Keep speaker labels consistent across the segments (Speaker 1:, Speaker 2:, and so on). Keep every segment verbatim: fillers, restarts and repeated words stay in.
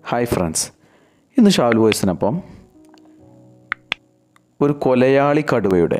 Speaker 1: Hi friends, ഇന്ന് ഷാവൽ വോയ്സിനൊപ്പം ഒരു കൊലയാളി കടുവയുടെ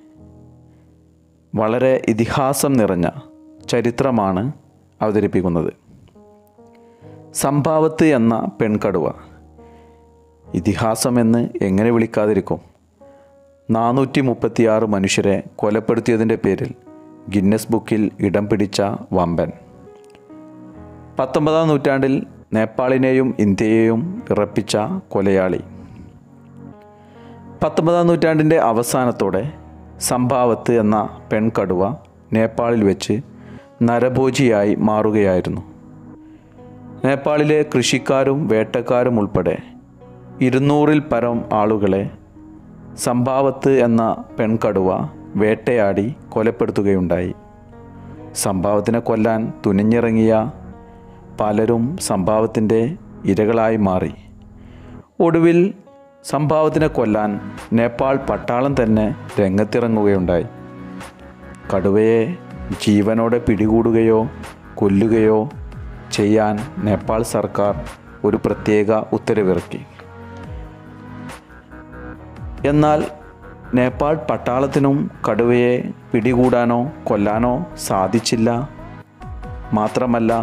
Speaker 1: വളരെ ഇതിഹാസം നിറഞ്ഞ ചരിത്രമാണ് അവതരിപ്പിക്കുന്നത്. സംഭാവത്ത് എന്ന പെൺകടുവ ഇതിഹാസമെന്ന് എങ്ങനെ വിളിക്കാതിരിക്കും? നാനൂറ്റി മുപ്പത്തിയാറ് മനുഷ്യരെ കൊലപ്പെടുത്തിയതിൻ്റെ പേരിൽ ഗിന്നസ് ബുക്കിൽ ഇടം പിടിച്ച വമ്പൻ. പത്തൊമ്പതാം നൂറ്റാണ്ടിൽ നേപ്പാളിനെയും ഇന്ത്യയെയും വിറപ്പിച്ച കൊലയാളി. പത്തൊമ്പതാം നൂറ്റാണ്ടിൻ്റെ അവസാനത്തോടെ സംഭാവത്ത് എന്ന പെൺകടുവ നേപ്പാളിൽ വെച്ച് നരഭോജിയായി മാറുകയായിരുന്നു. നേപ്പാളിലെ കൃഷിക്കാരും വേട്ടക്കാരും ഉൾപ്പെടെ ഇരുന്നൂറിൽ പരം ആളുകളെ സംഭാവത്ത് എന്ന പെൺകടുവ വേട്ടയാടി കൊലപ്പെടുത്തുകയുണ്ടായി. സംഭാവത്തിനെ കൊല്ലാൻ തുനിഞ്ഞിറങ്ങിയ പലരും സംഭാവത്തിൻ്റെ ഇരകളായി മാറി. ഒടുവിൽ സംഭാവത്തിനെ കൊല്ലാൻ നേപ്പാൾ പട്ടാളം തന്നെ രംഗത്തിറങ്ങുകയുണ്ടായി. കടുവയെ ജീവനോടെ പിടികൂടുകയോ കൊല്ലുകയോ ചെയ്യാൻ നേപ്പാൾ സർക്കാർ ഒരു പ്രത്യേക ഉത്തരവിറക്കി. എന്നാൽ നേപ്പാൾ പട്ടാളത്തിനും കടുവയെ പിടികൂടാനോ കൊല്ലാനോ സാധിച്ചില്ല. മാത്രമല്ല,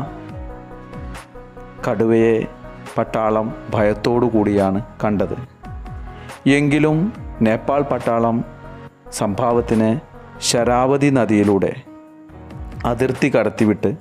Speaker 1: കടുവയെ പട്ടാളം ഭയത്തോടു കൂടിയാണ് കണ്ടത്. എങ്കിലും നേപ്പാൾ പട്ടാളം സംഭാവത്തിനെ ശരാവതി നദിയിലൂടെ അതിർത്തി കടത്തിവിട്ട്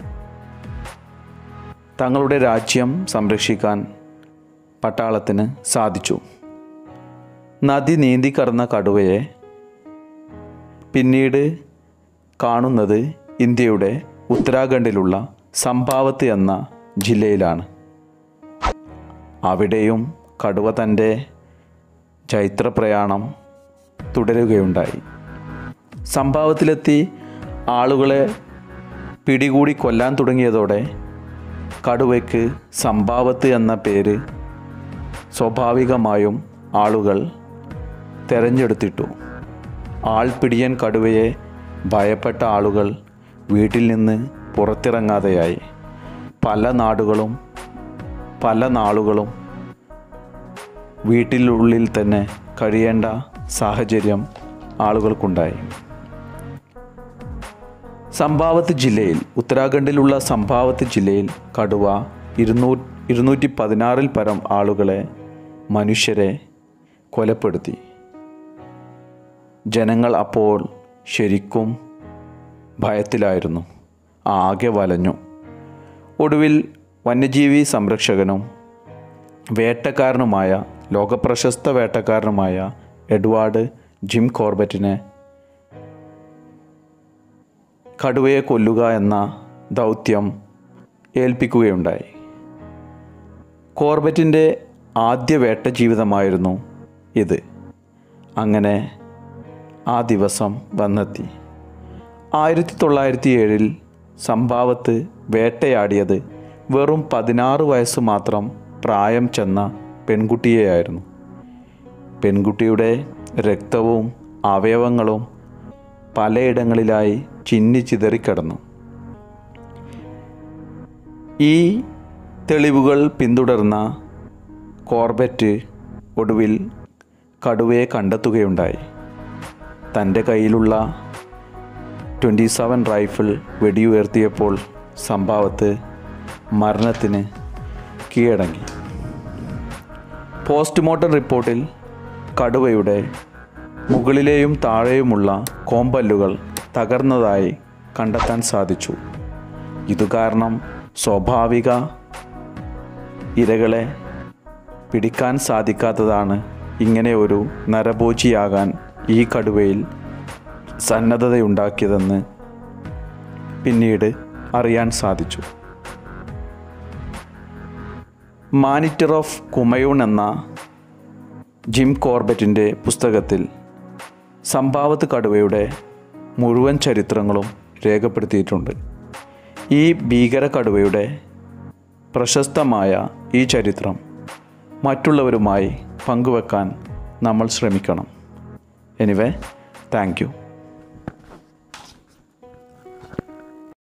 Speaker 1: തങ്ങളുടെ രാജ്യം സംരക്ഷിക്കാൻ പട്ടാളത്തിന് സാധിച്ചു. നദി നീന്തിക്കടന്ന കടുവയെ പിന്നീട് കാണുന്നത് ഇന്ത്യയുടെ ഉത്തരാഖണ്ഡിലുള്ള സംഭാവത്ത് എന്ന ജില്ലയിലാണ്. അവിടെയും കടുവ തൻ്റെ ചൈത്രപ്രയാണം തുടരുകയുണ്ടായി. സംഭാവത്തിലെത്തി ആളുകളെ പിടികൂടി കൊല്ലാൻ തുടങ്ങിയതോടെ കടുവയ്ക്ക് സംഭാവത്ത് എന്ന പേര് സ്വാഭാവികമായും ആളുകൾ തെരഞ്ഞെടുത്തിട്ടു. ആൾപിടിയൻ കടുവയെ ഭയപ്പെട്ട ആളുകൾ വീട്ടിൽ നിന്ന് പുറത്തിറങ്ങാതെയായി. പല നാടുകളും പല നാളുകളും വീട്ടിനുള്ളിൽ തന്നെ കഴിയേണ്ട സാഹചര്യം ആളുകൾക്കുണ്ടായി. സംഭാവത്ത് ജില്ലയിൽ ഉത്തരാഖണ്ഡിലുള്ള സംഭാവത്ത് ജില്ലയിൽ കടുവ ഇരുന്നൂ ഇരുന്നൂറ്റി പതിനാറിൽ പരം ആളുകളെ മനുഷ്യരെ കൊലപ്പെടുത്തി. ജനങ്ങൾ അപ്പോൾ ശരിക്കും ഭയത്തിലായിരുന്നു. ആകെ വലഞ്ഞു. ഒടുവിൽ വന്യജീവി സംരക്ഷകനും വേട്ടക്കാരനുമായ ലോകപ്രശസ്ത വേട്ടക്കാരനുമായ എഡ്വാർഡ് ജിം കോർബറ്റിനെ കടുവയെ കൊല്ലുക എന്ന ദൗത്യം ഏൽപ്പിക്കുകയുണ്ടായി. കോർബറ്റിൻ്റെ ആദ്യ വേട്ട ജീവിതമായിരുന്നു ഇത്. അങ്ങനെ ആ ദിവസം വന്നെത്തി. ആയിരത്തി തൊള്ളായിരത്തി ഏഴിൽ സംഭാവത്ത് വേട്ടയാടിയത് വെറും പതിനാറ് വയസ്സ് മാത്രം പ്രായം ചെന്ന പെൺകുട്ടിയെയായിരുന്നു. പെൺകുട്ടിയുടെ രക്തവും അവയവങ്ങളും പലയിടങ്ങളിലായി ചിന്നി ചിതറിക്കിടന്നു. ഈ തെളിവുകൾ പിന്തുടർന്ന കോർബറ്റ് ഒടുവിൽ കടുവയെ കണ്ടെത്തുകയുണ്ടായി. തൻ്റെ കയ്യിലുള്ള ട്വൻറ്റി സെവൻ റൈഫിൾ വെടിയുയർത്തിയപ്പോൾ സംഭാവത്ത് മരണത്തിന് കീഴടങ്ങി. പോസ്റ്റ്മോർട്ടം റിപ്പോർട്ടിൽ കടുവയുടെ മുകളിലെയും താഴെയുമുള്ള കോമ്പല്ലുകൾ തകർന്നതായി കണ്ടെത്താൻ സാധിച്ചു. ഇതുകാരണം സ്വാഭാവിക ഇരകളെ പിടിക്കാൻ സാധിക്കാത്തതാണ് ഇങ്ങനെ ഒരു നരഭോജിയാകാൻ ഈ കടുവയിൽ സന്നദ്ധതയുണ്ടാക്കിയതെന്ന് പിന്നീട് അറിയാൻ സാധിച്ചു. മാനിറ്റർ ഓഫ് കുമയൂൺ എന്ന ജിം കോർബറ്റിൻ്റെ പുസ്തകത്തിൽ സംഭാവത്ത് കടുവയുടെ മുഴുവൻ ചരിത്രങ്ങളും രേഖപ്പെടുത്തിയിട്ടുണ്ട്. ഈ ഭീകര കടുവയുടെ പ്രശസ്തമായ ഈ ചരിത്രം മറ്റുള്ളവരുമായി പങ്കുവെക്കാൻ നമ്മൾ ശ്രമിക്കണം. Anyway, thank U.